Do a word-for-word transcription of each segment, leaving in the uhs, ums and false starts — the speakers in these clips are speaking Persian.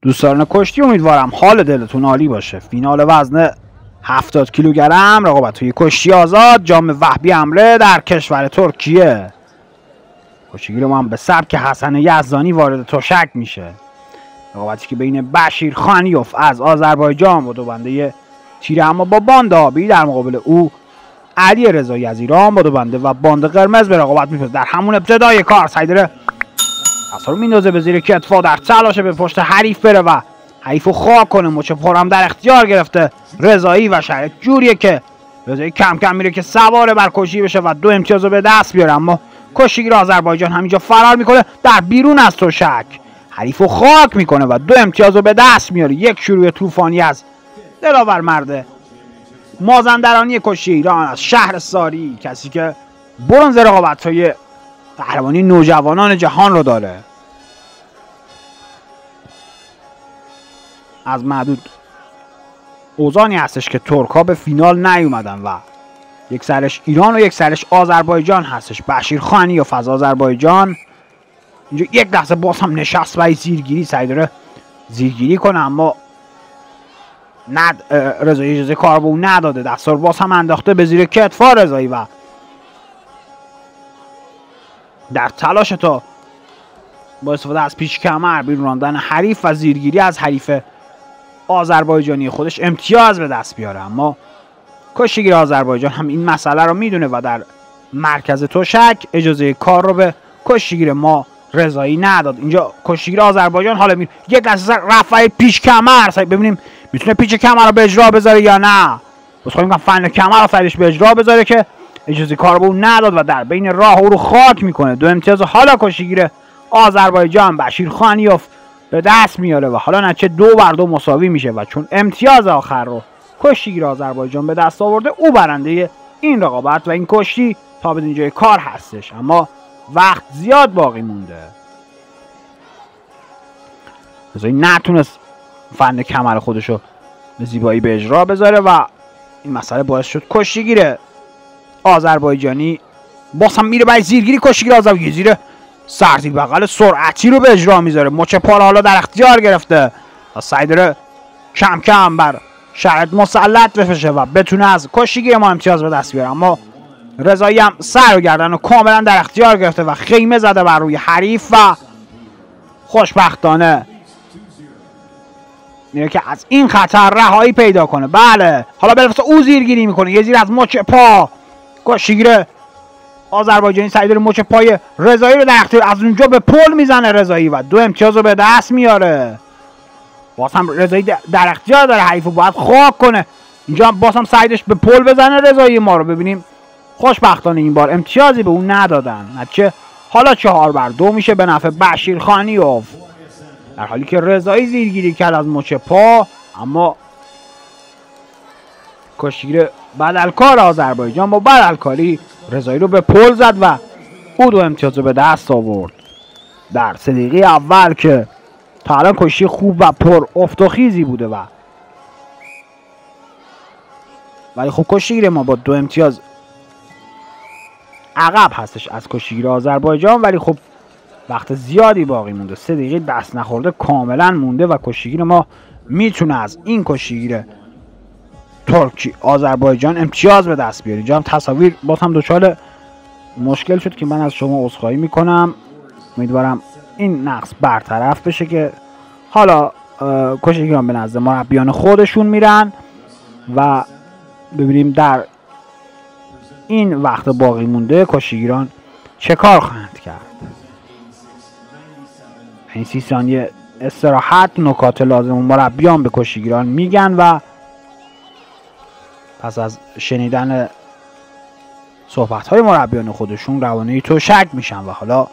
دوستان کشتی امیدوارم حال دلتون عالی باشه. فینال وزن هفتاد کیلوگرم رقابت توی کشتی آزاد جام وهبی حمله در کشور ترکیه. کشتیگیر ما هم به سبک حسن یزدانی وارد تشک میشه. رقابتی که بین بشیر خانیوف از آذربایجان با دو بنده تیره اما با باند آبی، در مقابل او علی رضایی از ایران با دو بنده و باند قرمز به رقابت میپرد. در همون ابتدای کار سایدره اصلا رو میندازه به زیر کتفا در تلاش به پشت حریف بره و حریف رو خاک کنه. مچ پرم در اختیار گرفته رضایی و شرط جوریه که رضایی کم کم میره که سوار بر کشتی بشه و دو امتیاز رو به دست بیاره، اما کشتیگیر آذربایجان همینجا فرار میکنه در بیرون از تشک، حریف رو خاک میکنه و دو امتیاز رو به دست میاره. یک شروع طوفانی از دلاور مرده مازندرانی کشتی ایران از شهر ساری، کسی که برنز رقابت‌های قهرمانی نوجوانان جهان رو داره. از معدود اوزانی هستش که ترک ها به فینال نیومدن و یک سرش ایران و یک سرش آذربایجان هستش. بشیر خانیوف از آذربایجان اینجا یک لحظه باز هم نشست و زیرگیری سعی داره زیرگیری کنه، اما ند رضایی اجازه کار به اون نداده. دستار باز هم انداخته به زیر کتفا رضایی و در تلاش تا با استفاده از پیچ کمر بیرون راندن حریف و زیرگیری از حریف آذربایجانی خودش امتیاز به دست بیاره، اما کشتیگیر آذربایجان هم این مسئله رو میدونه و در مرکز تشک اجازه کار رو به کشتیگیر ما رضایی نداد. اینجا کشتیگیر آذربایجان حالا می یک لحظه رفع پیچ کمر، ببینیم میتونه پیچ کمر رو به اجرا بذاره یا نه. بس میگم فن کمر رو سرش به اجرا بذاره که اجازه کار به اون نداد و در بین راه او رو خاک میکنه. دو امتیاز حالا کشتیگیر آذربایجان بشیر خانیوف به دست میاره و حالا نتیجه دو بر دو مساوی میشه و چون امتیاز آخر رو کشتیگیر آذربایجان به دست آورده او برنده این رقابت و این کشتی تا به اینجای کار هستش، اما وقت زیاد باقی مونده. رضایی نتونست فن کمر خودشو به زیبایی به اجرا بذاره و این مسئله باعث شد کشتیگیر آذربایجانی باز هم میره برای زیرگیری. کشتیگیر آذربایجانی زیر سر زیر بغل سرعتی رو به اجرا میذاره. مچ پا حالا در اختیار گرفته و سعی داره کم کم بر شرط مسلط بشه و بتونه از کشتیگیر ما امتیاز به دست بیاره، اما رضایی هم سر و گردن رو کاملا در اختیار گرفته و خیمه زده بر روی حریف و خوشبختانه میره که از این خطر رهایی پیدا کنه. بله حالا بلافاصله او زیرگیری میکنه، یه زیر از مچ پا. کشتیگیر آذربایجانی سعی داره مچ پای رضایی رو در اختیار، از اونجا به پل میزنه رضایی و دو امتیاز رو به دست میاره. باز هم رضایی در اختیار داره حریف رو باید خاک کنه. اینجا باز هم سعیدش به پل بزنه رضایی ما رو. ببینیم خوشبختانه این بار امتیازی به اون ندادن. نتیجه حالا چهار بر دو میشه به نفع بشیر خانیوف، در حالی که رضایی زیرگیری کرد از مچ پا، اما کشتیگیر بدلکار آذربایجان با بدلکاری رضایی رو به پل زد و او دو امتیاز رو به دست آورد. در سه دقیقه اول که تا الان کشتی خوب و پر افت و خیزی بوده و ولی خب کشتیگیر ما با دو امتیاز عقب هستش از کشتیگیر آذربایجان، ولی خب وقت زیادی باقی مونده. سه دقیقه دست نخورده کاملا مونده و کشتیگیر ما میتونه از این کشتیگیر ترکی آذربایجان امتیاز به دست بیاره. اینجا هم تصاویر باز هم دچار مشکل شد که من از شما عذرخواهی میکنم. امیدوارم این نقص برطرف بشه که حالا کشتیگیران به نزد مربیان خودشون میرن و ببینیم در این وقت باقی مونده کشتیگیران چه کار خواهند کرد. این سی ثانیه استراحت، نکات لازم مربیان به کشتیگیران میگن و پس از شنیدن صحبت های مربیان خودشون روانه تشک میشن و حالا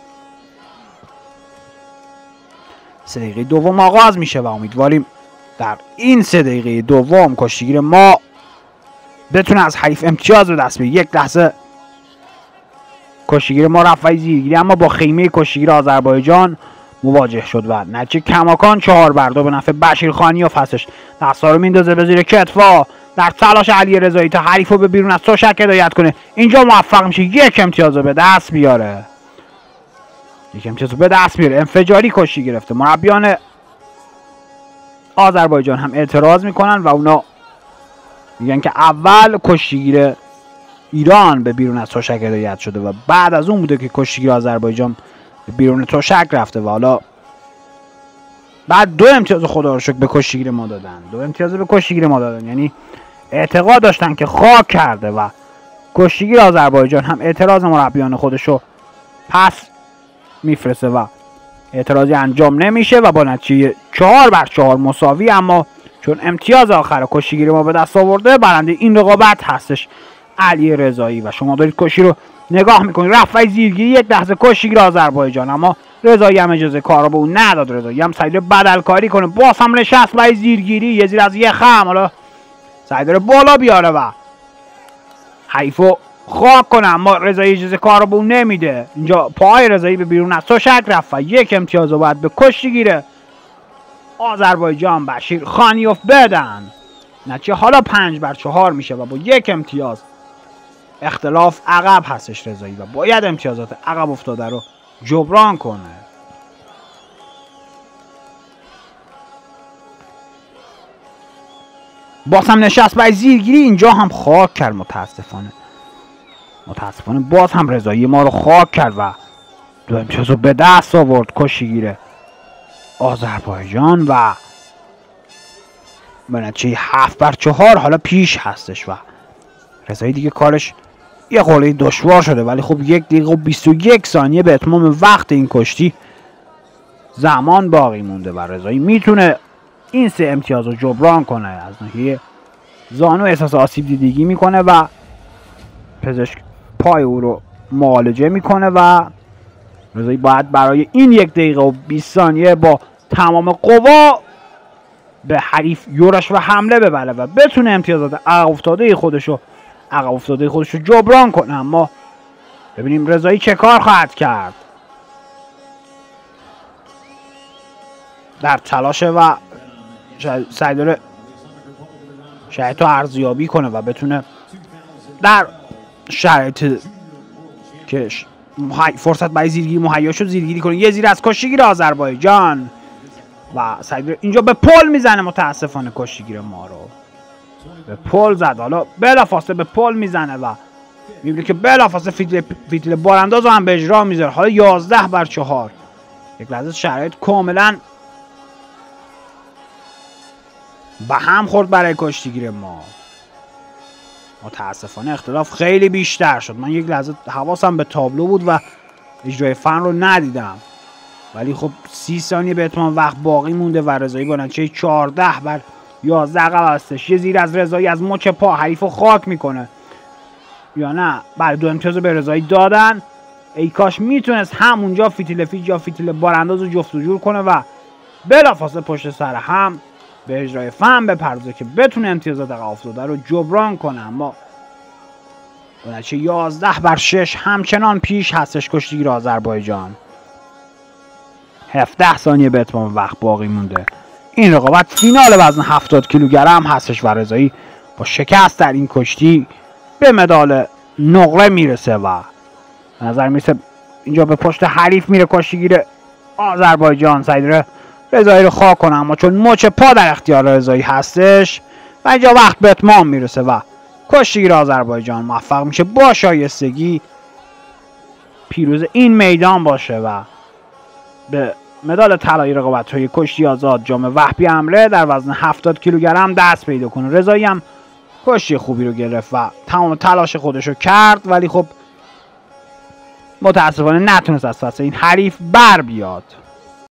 سه دقیقه دوم آغاز میشه و امیدواریم در این سه دقیقه دوم کشتیگیر ما بتونه از حریف امتیاز به دست بیاره. یک لحظه کشتیگیر ما رفت زیرگیری اما با خیمه کشتیگیر آذربایجان مواجه شد و نتیجه کماکان چهار بر دو به نفع بشیر خانیوف هستش. دستا رو میندازه به زیر کتفا در تلاش علی رضایی تا حریف رو به بیرون از تشک هدایت کنه. اینجا موفق میشه یک امتیاز رو به دست بیاره. یک امتیاز رو به دست بیاره. انفجاری کشتی گرفته. مربیان آذربایجان هم اعتراض میکنن و اونا میگن که اول کشتیگیر ایران به بیرون از تشک هدایت شده و بعد از اون بوده که کشتیگیر آذربایجان به بیرون تشک رفته و حالا بعد دو امتیاز خدا رو شکر به کشتیگیر ما دادن دو امتیاز به کشتیگیر ما دادن یعنی اعتقاد داشتن که خاک کرده و کشتیگیر آذربایجان هم اعتراض مربیان خودشو پس میفرسته و اعتراضی انجام نمیشه و با نتیجه چهار بر چهار مساوی، اما چون امتیاز آخر کشتیگیر ما به دست آورده برنده این رقابت هستش علی رضایی و شما دارید کشتی رو نگاه میکنید. رفت زیرگیری یک لحظه کشتیگیر آذربایجان، اما رضایی هم اجازه کارا به اون نداد. رضایی هم سعی داره بدلکاری کنه، باز هم نشست برای زیرگیری یه زیر از یه خم، حالا سعی داره بالا بیاره و حیفو خاک کنه، اما رضایی اجازه کارا به اون نمیده. اینجا پای رضایی به بیرون از تشک رفت و یک امتیاز رو باید به کشتیگیر آذربایجان بشیر خانیوف بدن. نتیجه حالا پنج بر چهار میشه و با یک امتیاز اختلاف عقب هستش رضایی و باید امتیازات عقب افتاده رو جبران کنه. باز هم نشست برای زیرگیری، اینجا هم خاک کرد. متاسفانه متاسفانه باز هم رضایی ما رو خاک کرد و دو امتیاز رو به دست آورد کشتیگیر آذربایجان و به نتیجه هفت بر چهار حالا پیش هستش و رضایی دیگه کارش یه خورده دشوار شده، ولی خب یک دقیقه و بیست و یک ثانیه به اتمام وقت این کشتی زمان باقی مونده و رضایی میتونه این سه امتیاز رو جبران کنه. از ناحیه زانو احساس آسیب دیدگی میکنه و پزشک پای او رو معالجه میکنه و رضایی باید برای این یک دقیقه و بیست ثانیه با تمام قوا به حریف یورش و حمله ببره و بتونه امتیازات عقب افتاده خودشو عقب افتاده خودشو جبران کنه. اما ببینیم رضایی چه کار خواهد کرد. در تلاشه و سعی داره شرایط رو ارزیابی کنه و بتونه در شرایط که فرصت برای زیرگیری مهیا شد زیرگیری کنه. یه زیر از کشتیگیر آذربایجان و سعی داره اینجا به پل میزنه. متاسفانه کشتیگیر ما رو به پل زد. حالا بلافاصله به پل میزنه و میبینه که بلافاصله فیتیل فیتیل بارانداز رو هم به اجرا میذاره. حالا یازده بر چهار یک لحظه شرایط کاملا به هم خورد برای کشتیگیر ما. متاسفانه اختلاف خیلی بیشتر شد. من یک لحظه حواسم به تابلو بود و اجرای فن رو ندیدم، ولی خب سی ثانیه به اتمام وقت باقی مونده و رضایی با نتیجه چهارده بر یازده عقب هستش. یه زیر از رضایی از مچ پا حریفو خاک میکنه یا نه؟ بله، دو امتیاز به رضایی دادن. ای کاش میتونست همونجا فیتیل فیج یا فیتیل بارانداز رو جفت و جور کنه و بلافاصله پشت سر هم به اجرای فن بپردازه که بتونه امتیازات عقب افتاده رو جبران کنه. اما با نتیجه یازده بر شش همچنان پیش هستش کشتیگیر آذربایجان. هفده ثانیه به اتمام وقت باقی مونده. این رقابت فینال وزن هفتاد کیلوگرم هستش و رضایی با شکست در این کشتی به مدال نقره میرسه و به نظر میرسه اینجا به پشت حریف میره کشتیگیر آذربایجان. سعی داره رضایی رو خاک کنه، اما چون مچ پا در اختیار رضایی هستش و اینجا وقت به اتمام میرسه و کشتیگیر آذربایجان موفق میشه با شایستگی پیروز این میدان باشه و به مدال طلایی رقابت‌های کشتی آزاد جام وهبی امره در وزن هفتاد کیلوگرم دست پیدا کنه. رضایی هم کشتی خوبی رو گرفت و تمام تلاش خودش رو کرد، ولی خب متاسفانه نتونست از پس این حریف بر بیاد.